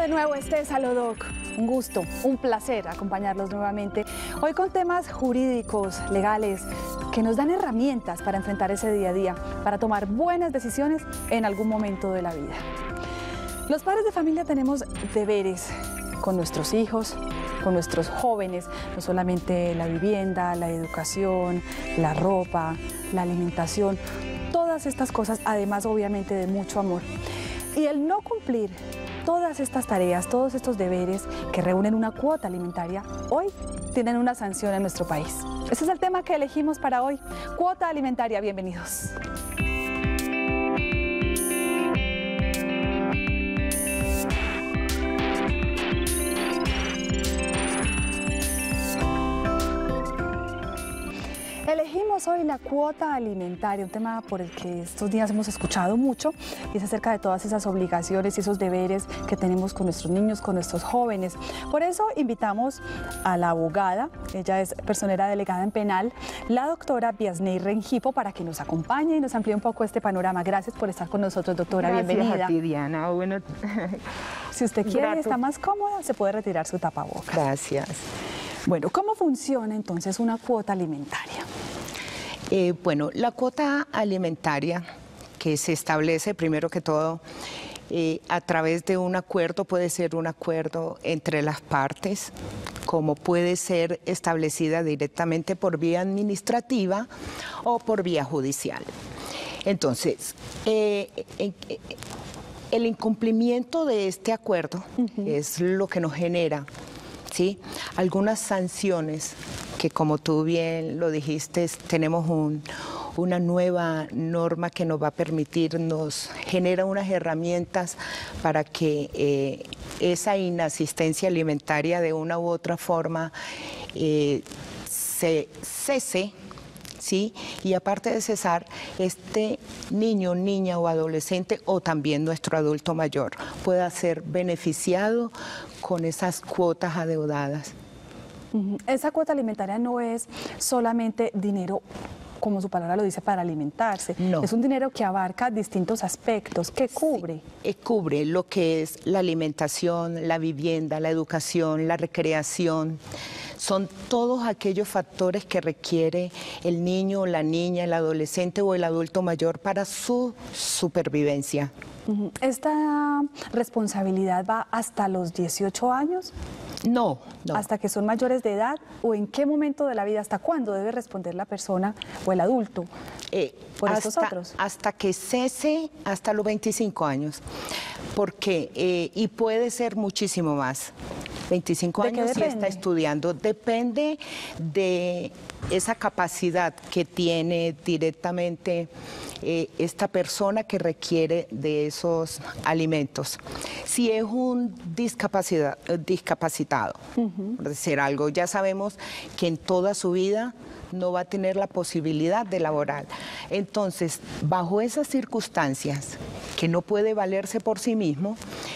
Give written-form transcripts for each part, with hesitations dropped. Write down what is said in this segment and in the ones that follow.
de nuevo, este es Alodoc. Un gusto, un placer acompañarlos nuevamente. Hoy con temas jurídicos, legales, que nos dan herramientas para enfrentar ese día a día, para tomar buenas decisiones en algún momento de la vida. Los padres de familia tenemos deberes con nuestros hijos, con nuestros jóvenes, no solamente la vivienda, la educación, la ropa, la alimentación, todas estas cosas, además obviamente de mucho amor. Y el no cumplir todas estas tareas, todos estos deberes que reúnen una cuota alimentaria, hoy tienen una sanción en nuestro país. Ese es el tema que elegimos para hoy, cuota alimentaria. Bienvenidos. Elegimos hoy la cuota alimentaria, un tema por el que estos días hemos escuchado mucho, y es acerca de todas esas obligaciones y esos deberes que tenemos con nuestros niños, con nuestros jóvenes. Por eso invitamos a la abogada, ella es personera delegada en penal, la doctora Viasney Rengifo, para que nos acompañe y nos amplíe un poco este panorama. Gracias por estar con nosotros, doctora. Gracias. Bienvenida. A ti, Diana. Bueno, si usted quiere, grato. está más cómoda, se puede retirar su tapabocas. Gracias. Bueno, ¿cómo funciona entonces una cuota alimentaria? Bueno, la cuota alimentaria que se establece primero que todo a través de un acuerdo, puede ser un acuerdo entre las partes, como puede ser establecida directamente por vía administrativa o por vía judicial. Entonces, el incumplimiento de este acuerdo es lo que nos genera, ¿sí?, algunas sanciones que, como tú bien lo dijiste, tenemos una nueva norma que nos va a permitir, nos genera unas herramientas para que esa inasistencia alimentaria de una u otra forma se cese, ¿sí? Y aparte de cesar, este niño, niña o adolescente, o también nuestro adulto mayor, pueda ser beneficiado con esas cuotas adeudadas. Esa cuota alimentaria no es solamente dinero, como su palabra lo dice, para alimentarse. No. Es un dinero que abarca distintos aspectos. ¿Qué cubre? Sí, cubre lo que es la alimentación, la vivienda, la educación, la recreación. Son todos aquellos factores que requiere el niño, la niña, el adolescente o el adulto mayor para su supervivencia. ¿Esta responsabilidad va hasta los 18 años? No, no. ¿Hasta que son mayores de edad? ¿O en qué momento de la vida, hasta cuándo debe responder la persona o el adulto por estos otros? Hasta que cese, hasta los 25 años. Porque, y puede ser muchísimo más. 25 años si está estudiando. Depende de esa capacidad que tiene directamente esta persona que requiere de esos alimentos. Si es un discapacitado, por decir algo, ya sabemos que en toda su vida no va a tener la posibilidad de laborar. Entonces, bajo esas circunstancias, que no puede valerse por sí mismo,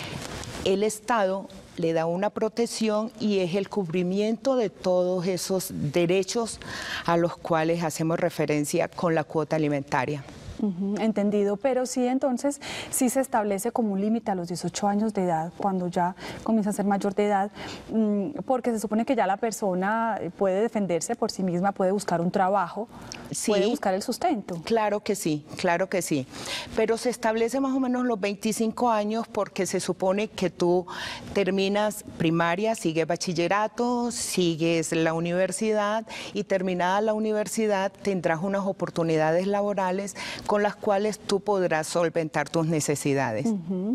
el Estado le da una protección y es el cubrimiento de todos esos derechos a los cuales hacemos referencia con la cuota alimentaria. Entendido, pero sí, entonces, sí se establece como un límite a los 18 años de edad, cuando ya comienza a ser mayor de edad, porque se supone que ya la persona puede defenderse por sí misma, puede buscar un trabajo, sí, puede buscar el sustento. Claro que sí, pero se establece más o menos los 25 años porque se supone que tú terminas primaria, sigues bachillerato, sigues la universidad y terminada la universidad tendrás unas oportunidades laborales con las cuales tú podrás solventar tus necesidades.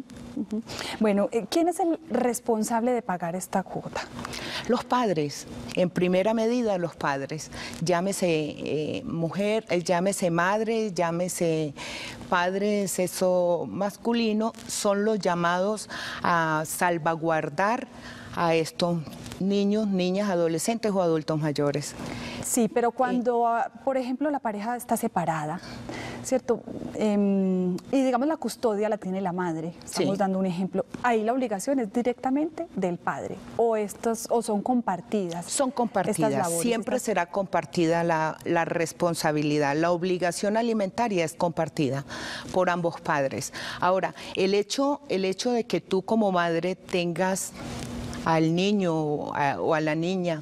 Bueno, ¿quién es el responsable de pagar esta cuota? Los padres, en primera medida los padres, llámese mujer, llámese madre, llámese padre, sexo masculino, son los llamados a salvaguardar a estos niños, niñas, adolescentes o adultos mayores. Sí, pero cuando, por ejemplo, la pareja está separada, ¿cierto? Y digamos la custodia la tiene la madre, estamos dando un ejemplo. Ahí la obligación es directamente del padre, o son compartidas. Son compartidas, siempre será compartida la responsabilidad. La obligación alimentaria es compartida por ambos padres. Ahora, el hecho de que tú como madre tengas al niño o a la niña,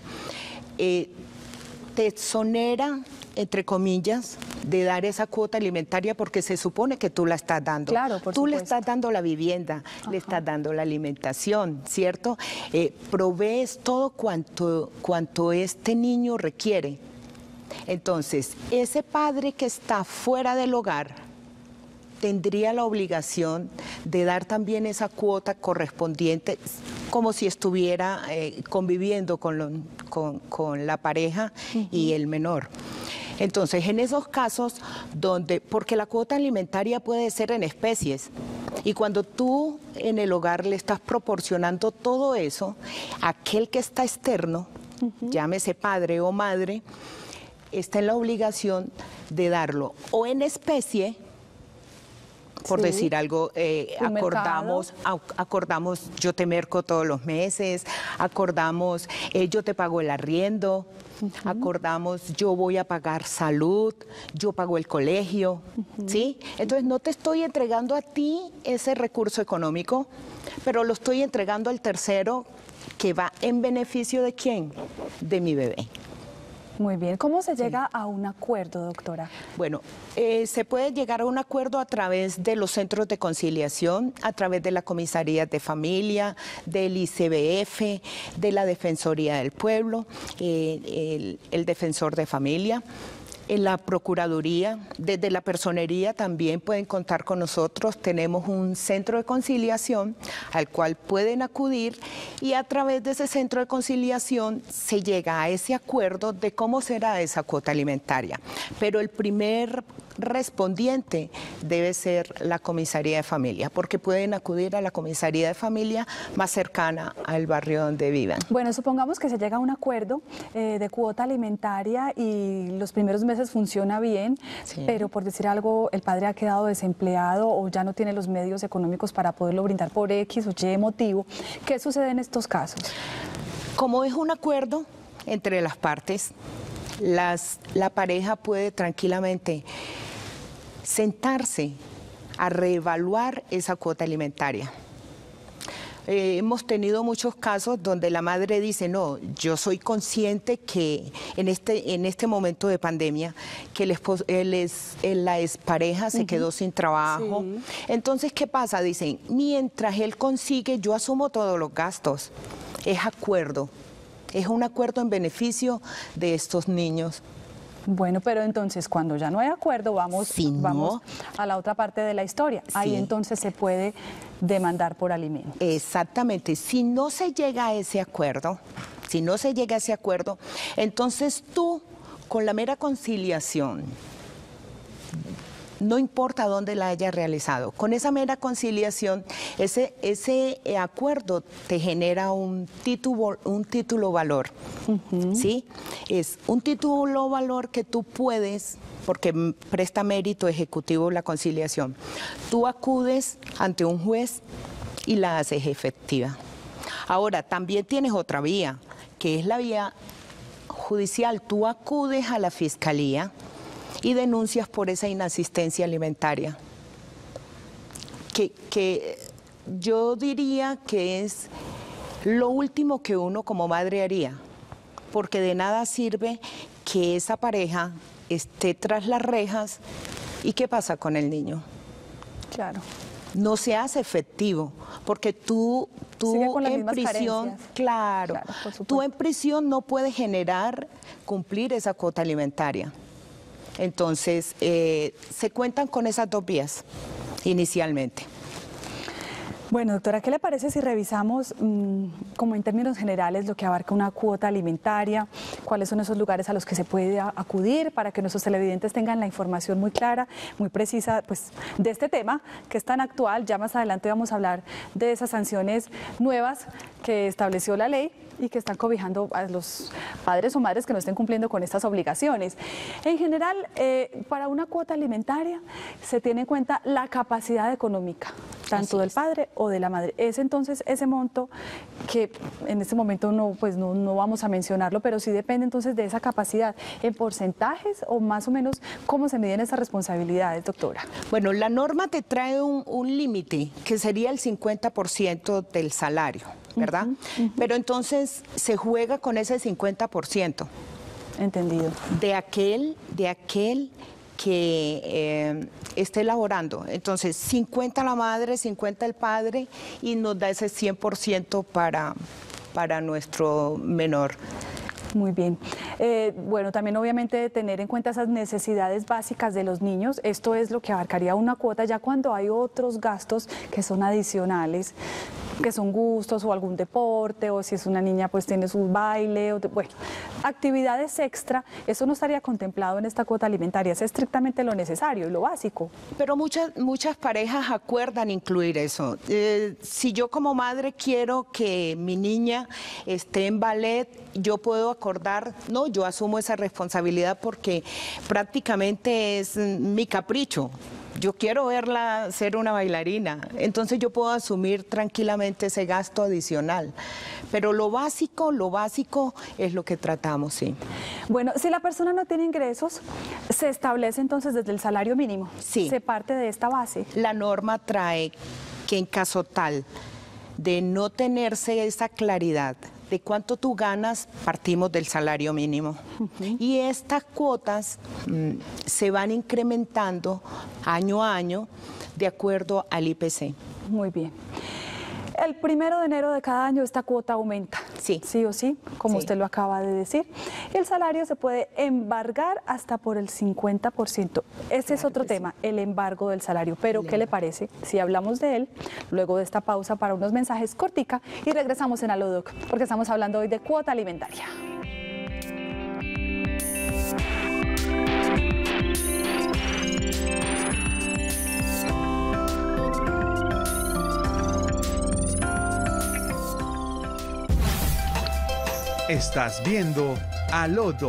te exonera, entre comillas, de dar esa cuota alimentaria porque se supone que tú la estás dando. Claro, por tú supuesto. Le estás dando la vivienda, le estás dando la alimentación, ¿cierto? Provees todo cuanto este niño requiere. Entonces, ese padre que está fuera del hogar tendría la obligación de dar también esa cuota correspondiente, como si estuviera conviviendo con la pareja y el menor. Entonces, en esos casos porque la cuota alimentaria puede ser en especies, y cuando tú en el hogar le estás proporcionando todo eso, aquel que está externo, llámese padre o madre, está en la obligación de darlo o en especie, por decir algo, acordamos, yo te merco todos los meses, acordamos, yo te pago el arriendo, acordamos, yo voy a pagar salud, yo pago el colegio, ¿sí? Entonces no te estoy entregando a ti ese recurso económico, pero lo estoy entregando al tercero que va en beneficio ¿de quién? De mi bebé. Muy bien. ¿Cómo se llega a un acuerdo, doctora? Bueno, se puede llegar a un acuerdo a través de los centros de conciliación, a través de la comisaría de familia, del ICBF, de la Defensoría del Pueblo, el defensor de familia. En la Procuraduría, desde la Personería también pueden contar con nosotros. Tenemos un centro de conciliación al cual pueden acudir y a través de ese centro de conciliación se llega a ese acuerdo de cómo será esa cuota alimentaria. Pero el primer respondiente debe ser la comisaría de familia, porque pueden acudir a la comisaría de familia más cercana al barrio donde vivan. Bueno, supongamos que se llega a un acuerdo de cuota alimentaria y los primeros meses funciona bien, pero por decir algo, el padre ha quedado desempleado o ya no tiene los medios económicos para poderlo brindar por X o Y motivo. ¿Qué sucede en estos casos? Como es un acuerdo entre las partes, la pareja puede tranquilamente sentarse a reevaluar esa cuota alimentaria. Hemos tenido muchos casos donde la madre dice, no, yo soy consciente que en este momento de pandemia, que la expareja se quedó sin trabajo. Sí. Entonces, ¿qué pasa? Dicen, mientras él consigue, yo asumo todos los gastos. Es acuerdo, es un acuerdo en beneficio de estos niños. Bueno, pero entonces cuando ya no hay acuerdo, vamos a la otra parte de la historia. Sí. Ahí entonces se puede demandar por alimentos. Exactamente. Si no se llega a ese acuerdo, entonces tú, con la mera conciliación, no importa dónde la hayas realizado, con esa mera conciliación, ese acuerdo te genera un título valor, ¿sí? Es un título valor que tú puedes, porque presta mérito ejecutivo la conciliación, tú acudes ante un juez y la haces efectiva. Ahora, también tienes otra vía, que es la vía judicial. Tú acudes a la fiscalía y denuncias por esa inasistencia alimentaria, que yo diría que es lo último que uno como madre haría, porque de nada sirve que esa pareja esté tras las rejas y ¿qué pasa con el niño? Claro. No se hace efectivo, porque tú en prisión, claro, tú en prisión no puedes cumplir esa cuota alimentaria. Entonces, se cuentan con esas dos vías inicialmente. Bueno, doctora, ¿qué le parece si revisamos como en términos generales lo que abarca una cuota alimentaria? ¿Cuáles son esos lugares a los que se puede acudir para que nuestros televidentes tengan la información muy clara, muy precisa pues, de este tema que es tan actual? Ya más adelante vamos a hablar de esas sanciones nuevas que estableció la ley y que están cobijando a los padres o madres que no estén cumpliendo con estas obligaciones. En general, para una cuota alimentaria se tiene en cuenta la capacidad económica, tanto del padre o de la madre. Es entonces ese monto que en este momento no vamos a mencionarlo, pero sí depende entonces de esa capacidad. ¿En porcentajes o más o menos cómo se miden esas responsabilidades, doctora? Bueno, la norma te trae un límite que sería el 50% del salario, ¿verdad? Pero entonces se juega con ese 50%. Entendido. De aquel que esté elaborando. Entonces, 50 la madre, 50 el padre y nos da ese 100% para nuestro menor. Muy bien. Bueno, también obviamente tener en cuenta esas necesidades básicas de los niños. Esto es lo que abarcaría una cuota ya cuando hay otros gastos que son adicionales, que son gustos o algún deporte, o si es una niña pues tiene su baile, bueno, actividades extra. Eso no estaría contemplado en esta cuota alimentaria, es estrictamente lo necesario y lo básico. Pero muchas parejas acuerdan incluir eso. Si yo como madre quiero que mi niña esté en ballet, yo puedo acordar, no, yo asumo esa responsabilidad porque prácticamente es mi capricho. Yo quiero verla ser una bailarina, entonces yo puedo asumir tranquilamente ese gasto adicional. Pero lo básico es lo que tratamos, sí. Bueno, si la persona no tiene ingresos, ¿se establece entonces desde el salario mínimo? Sí. ¿Se parte de esta base? La norma trae que en caso tal de no tenerse esa claridad de cuánto tú ganas, partimos del salario mínimo. Y estas cuotas se van incrementando año a año de acuerdo al IPC. Muy bien. El 1 de enero de cada año esta cuota aumenta, sí o sí, como sí. Usted lo acaba de decir. El salario se puede embargar hasta por el 50%. Este es otro tema, el embargo del salario. Pero, ¿qué le parece si hablamos de él luego de esta pausa para unos mensajes cortica y regresamos en Alodoc, porque estamos hablando hoy de cuota alimentaria? Estás viendo Alodoc.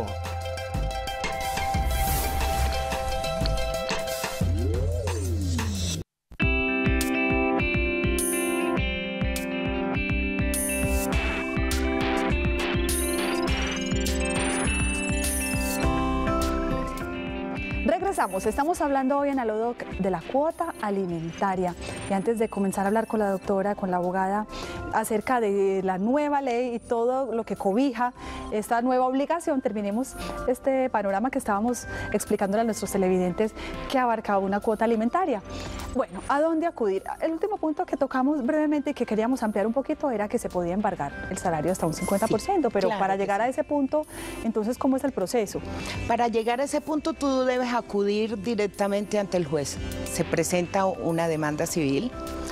Estamos hablando hoy en Alodoc de la cuota alimentaria. Y antes de comenzar a hablar con la doctora, con la abogada, acerca de la nueva ley y todo lo que cobija esta nueva obligación, terminemos este panorama que estábamos explicándole a nuestros televidentes que abarcaba una cuota alimentaria. Bueno, ¿a dónde acudir? El último punto que tocamos brevemente y que queríamos ampliar un poquito era que se podía embargar el salario hasta un 50%, sí, pero claro, para llegar a ese punto, entonces, ¿cómo es el proceso? Para llegar a ese punto tú debes acudir directamente ante el juez. Se presenta una demanda civil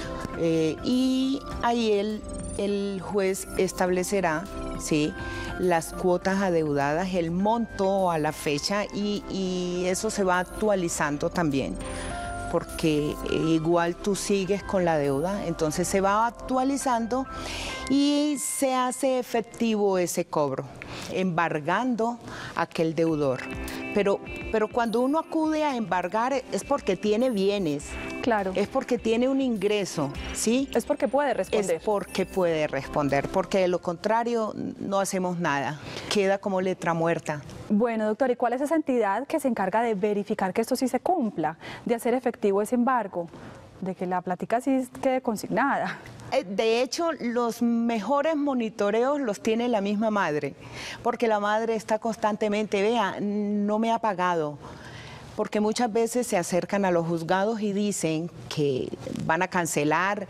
y ahí el juez establecerá, ¿sí?, las cuotas adeudadas, el monto a la fecha y eso se va actualizando también, porque igual tú sigues con la deuda, entonces se va actualizando y se hace efectivo ese cobro, embargando a aquel deudor. Pero cuando uno acude a embargar es porque tiene bienes. Claro. Es porque tiene un ingreso, ¿sí? Es porque puede responder. Es porque puede responder, porque de lo contrario no hacemos nada. Queda como letra muerta. Bueno, doctor, ¿y cuál es esa entidad que se encarga de verificar que esto sí se cumpla, de hacer efectivo ese embargo, de que la plática sí quede consignada? De hecho, los mejores monitoreos los tiene la misma madre, porque la madre está constantemente, vea, no me ha pagado. Porque muchas veces se acercan a los juzgados y dicen que van a cancelar,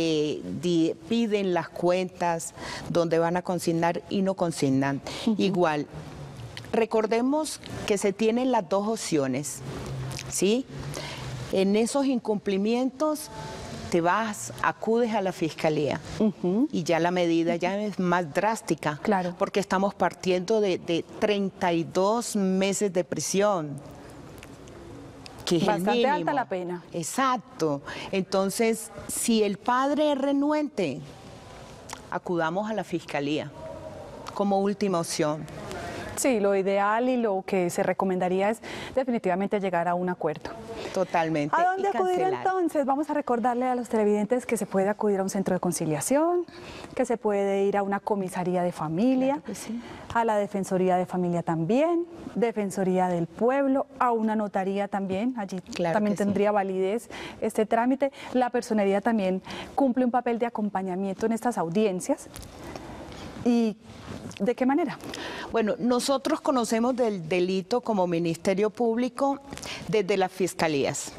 piden las cuentas donde van a consignar y no consignan. Igual, recordemos que se tienen las dos opciones, ¿sí? En esos incumplimientos te vas, acudes a la fiscalía y ya la medida ya es más drástica, claro, porque estamos partiendo de 32 meses de prisión. Que es bastante alta la pena. Exacto. Entonces, si el padre es renuente, acudamos a la fiscalía. como última opción. Sí, lo ideal y lo que se recomendaría es definitivamente llegar a un acuerdo. Totalmente. ¿A dónde y acudir cancelar. entonces? Vamos a recordarle a los televidentes que se puede acudir a un centro de conciliación, que se puede ir a una comisaría de familia, Claro que sí. a la Defensoría de Familia también, Defensoría del Pueblo, a una notaría también, allí Claro también que sí. tendría validez este trámite. La personería también cumple un papel de acompañamiento en estas audiencias. ¿Y de qué manera? Bueno, nosotros conocemos del delito como Ministerio Público desde las fiscalías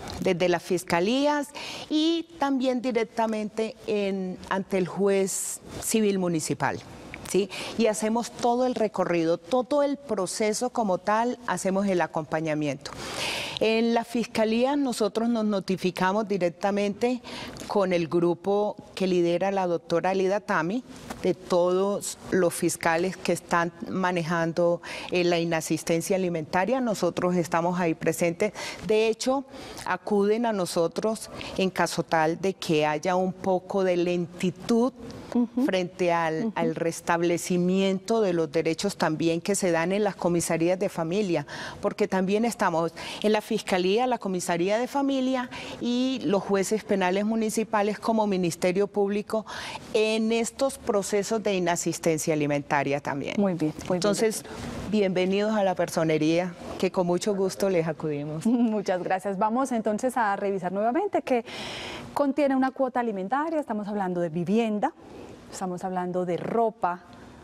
y también directamente ante el juez civil municipal. ¿Sí? Y hacemos todo el recorrido, todo el proceso como tal, hacemos el acompañamiento. En la fiscalía nosotros nos notificamos directamente con el grupo que lidera la doctora Lida Tami, de todos los fiscales que están manejando la inasistencia alimentaria. Nosotros estamos ahí presentes. De hecho, acuden a nosotros en caso tal de que haya un poco de lentitud frente al restablecimiento de los derechos también que se dan en las comisarías de familia, porque también estamos en la Fiscalía, la Comisaría de Familia y los jueces penales municipales como Ministerio Público en estos procesos de inasistencia alimentaria también. Muy bien. Muy Entonces, bienvenidos a la personería, que con mucho gusto les acudimos. Muchas gracias. Vamos entonces a revisar nuevamente que contiene una cuota alimentaria. Estamos hablando de vivienda, estamos hablando de ropa,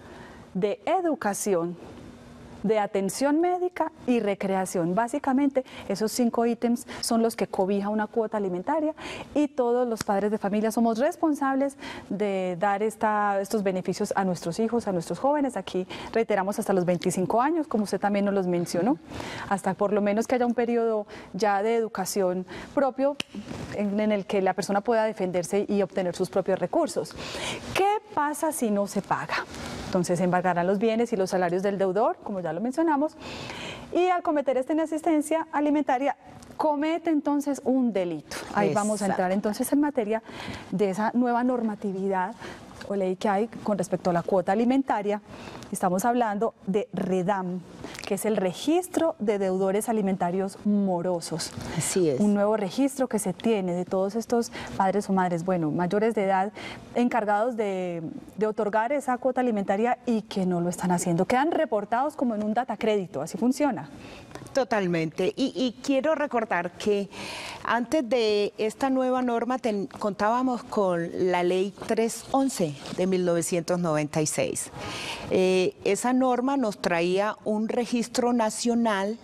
de educación, de atención médica y recreación. Básicamente, esos 5 ítems son los que cobija una cuota alimentaria y todos los padres de familia somos responsables de dar estos beneficios a nuestros hijos, a nuestros jóvenes. Aquí reiteramos hasta los 25 años, como usted también nos los mencionó, hasta por lo menos que haya un periodo ya de educación propio en el que la persona pueda defenderse y obtener sus propios recursos. ¿Qué pasa si no se paga? Entonces, embargarán los bienes y los salarios del deudor, como ya lo mencionamos, y al cometer esta inasistencia alimentaria, comete entonces un delito. Ahí vamos a entrar entonces en materia de esa nueva normatividad o ley que hay con respecto a la cuota alimentaria. Estamos hablando de REDAM, que es el Registro de Deudores Alimentarios Morosos. Así es. Un nuevo registro que se tiene de todos estos padres o madres, bueno, mayores de edad, encargados de otorgar esa cuota alimentaria y que no lo están haciendo. Quedan reportados como en un data crédito, así funciona. Totalmente. Y quiero recordar que antes de esta nueva norma contábamos con la ley 311 de 1996. Esa norma nos traía un registro nacional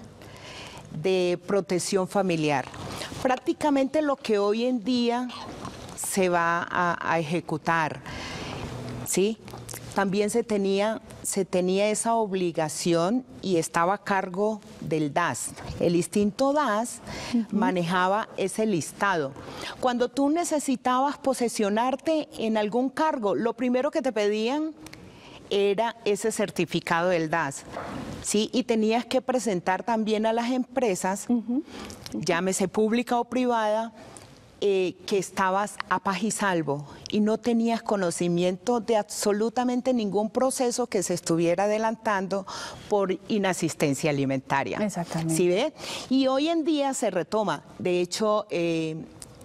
de protección familiar. Prácticamente lo que hoy en día se va a ejecutar, ¿sí? También se tenía esa obligación y estaba a cargo del DAS. El instinto DAS manejaba ese listado. Cuando tú necesitabas posesionarte en algún cargo, lo primero que te pedían era ese certificado del DAS, ¿sí? Y tenías que presentar también a las empresas, llámese pública o privada, que estabas a paz y salvo y no tenías conocimiento de absolutamente ningún proceso que se estuviera adelantando por inasistencia alimentaria. Exactamente. ¿Sí ve? Y hoy en día se retoma. De hecho, en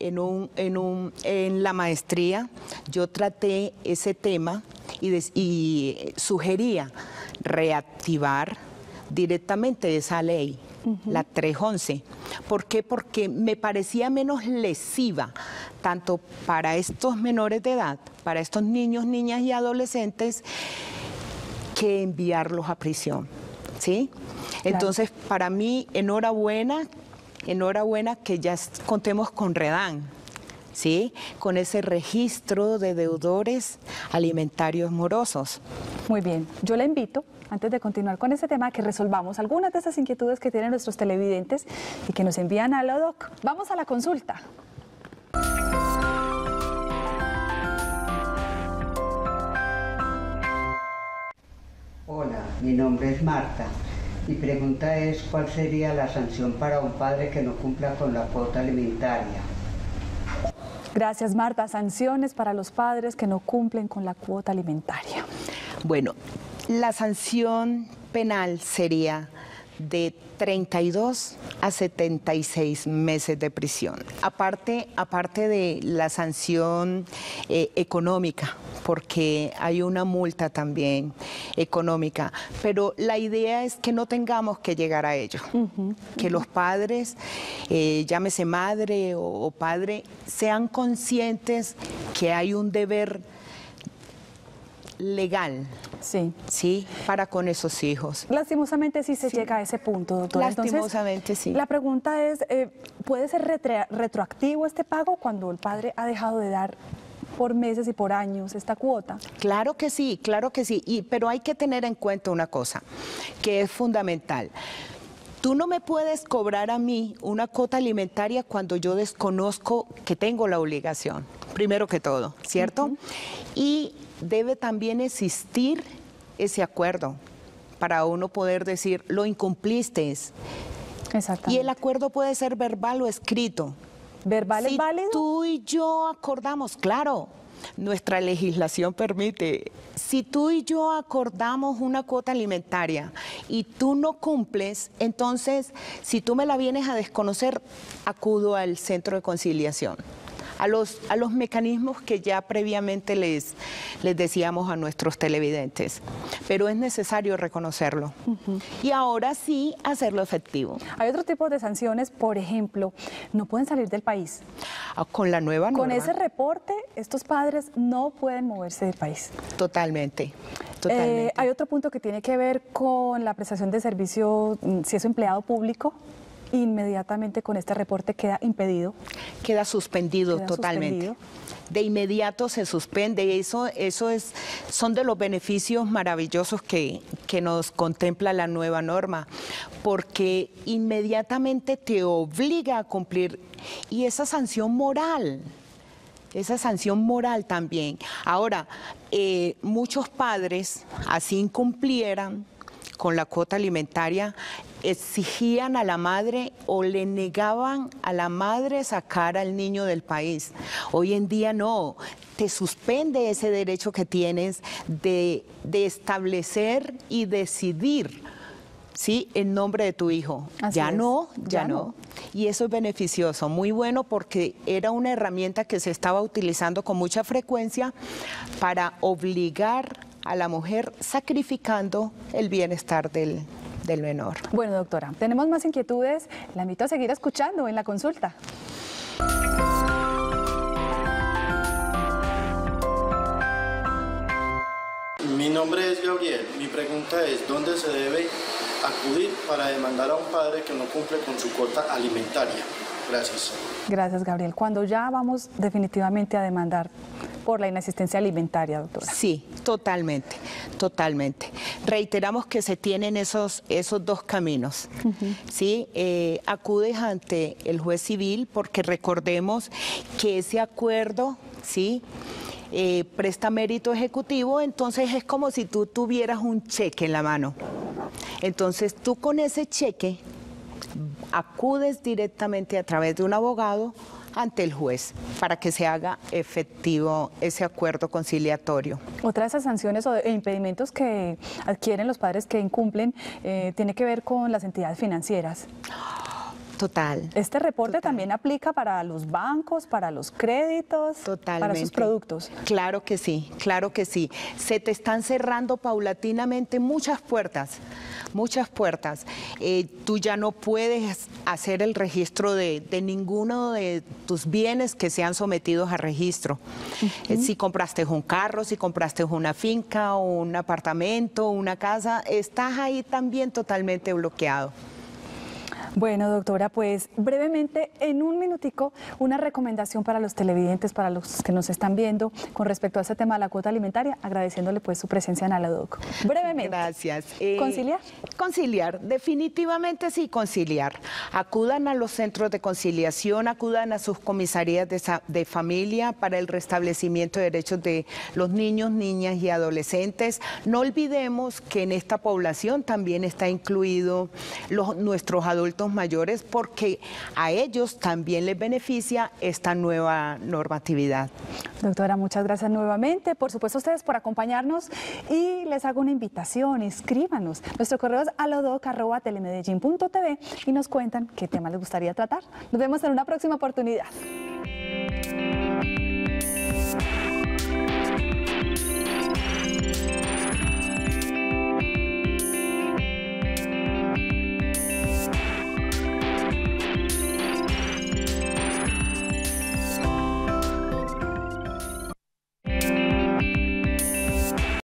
la maestría yo traté ese tema y sugería reactivar directamente esa ley, la 311. ¿Por qué? Porque me parecía menos lesiva, tanto para estos menores de edad, para estos niños, niñas y adolescentes, que enviarlos a prisión, ¿sí? Claro. Entonces, para mí, enhorabuena que ya contemos con REDAM, ¿sí? Con ese registro de deudores alimentarios morosos. Muy bien, yo la invito, antes de continuar con este tema, que resolvamos algunas de esas inquietudes que tienen nuestros televidentes y que nos envían a la DOC. Vamos a la consulta. Hola, mi nombre es Marta. Mi pregunta es, ¿cuál sería la sanción para un padre que no cumpla con la cuota alimentaria? Gracias, Marta. Sanciones para los padres que no cumplen con la cuota alimentaria. Bueno, La sanción penal sería de 32 a 76 meses de prisión. Aparte de la sanción económica, porque hay una multa también económica, pero la idea es que no tengamos que llegar a ello, que los padres, llámese madre o padre, sean conscientes que hay un deber legal, sí, para con esos hijos. Lastimosamente sí se llega a ese punto, doctora. Lastimosamente Entonces, sí. La pregunta es, ¿puede ser retroactivo este pago cuando el padre ha dejado de dar por meses y por años esta cuota? Claro que sí, pero hay que tener en cuenta una cosa que es fundamental. Tú no me puedes cobrar a mí una cuota alimentaria cuando yo desconozco que tengo la obligación, primero que todo, ¿cierto? Y debe también existir ese acuerdo para uno poder decir, lo incumpliste. Exactamente. Y el acuerdo puede ser verbal o escrito. ¿Verbal es válido? Tú y yo acordamos, claro, nuestra legislación permite. Si tú y yo acordamos una cuota alimentaria y tú no cumples, entonces, si tú me la vienes a desconocer, acudo al centro de conciliación. A los mecanismos que ya previamente les decíamos a nuestros televidentes, pero es necesario reconocerlo y ahora sí hacerlo efectivo. Hay otro tipo de sanciones, por ejemplo, no pueden salir del país. Con la nueva norma. Con ese reporte, estos padres no pueden moverse del país. Totalmente. Hay otro punto que tiene que ver con la prestación de servicio, si es empleado público. Inmediatamente con este reporte queda impedido. Queda suspendido totalmente. De inmediato se suspende. Son de los beneficios maravillosos que nos contempla la nueva norma, porque inmediatamente te obliga a cumplir. Y esa sanción moral también. Ahora, muchos padres, así incumplieran con la cuota alimentaria, exigían a la madre o le negaban a la madre sacar al niño del país. Hoy en día no, te suspende ese derecho que tienes de establecer y decidir, ¿sí?, en nombre de tu hijo. Ya no. Y eso es beneficioso, muy bueno, porque era una herramienta que se estaba utilizando con mucha frecuencia para obligar a la mujer, sacrificando el bienestar del menor. Bueno, doctora, tenemos más inquietudes. La invito a seguir escuchando en la consulta. Mi nombre es Gabriel. Mi pregunta es, ¿dónde se debe acudir para demandar a un padre que no cumple con su cuota alimentaria? Gracias. Gracias, Gabriel. Cuando ya vamos definitivamente a demandar por la inasistencia alimentaria, doctora. Sí, totalmente. Reiteramos que se tienen esos dos caminos. ¿Sí? Acudes ante el juez civil, porque recordemos que ese acuerdo, ¿sí?, presta mérito ejecutivo, entonces es como si tú tuvieras un cheque en la mano. Entonces tú con ese cheque acudes directamente a través de un abogado ante el juez para que se haga efectivo ese acuerdo conciliatorio. Otra de esas sanciones o impedimentos que adquieren los padres que incumplen tiene que ver con las entidades financieras. Total. Este reporte también aplica para los bancos, para los créditos, para sus productos. Claro que sí, claro que sí. Se te están cerrando paulatinamente muchas puertas. Tú ya no puedes hacer el registro de ninguno de tus bienes que sean sometidos a registro. Si compraste un carro, si compraste una finca, un apartamento, una casa, estás ahí también totalmente bloqueado. Bueno, doctora, pues brevemente, en un minutico, una recomendación para los televidentes, para los que nos están viendo, con respecto a este tema de la cuota alimentaria, agradeciéndole pues su presencia en Aladoc. Brevemente. Gracias. ¿Conciliar? Conciliar, definitivamente sí, conciliar. Acudan a los centros de conciliación, acudan a sus comisarías de familia para el restablecimiento de derechos de los niños, niñas y adolescentes. No olvidemos que en esta población también está incluido nuestros adultos adultos mayores porque a ellos también les beneficia esta nueva normatividad. Doctora, muchas gracias nuevamente. Por supuesto, a ustedes por acompañarnos y les hago una invitación, escríbanos. Nuestro correo es alodoc@telemedellin.tv y nos cuentan qué tema les gustaría tratar. Nos vemos en una próxima oportunidad.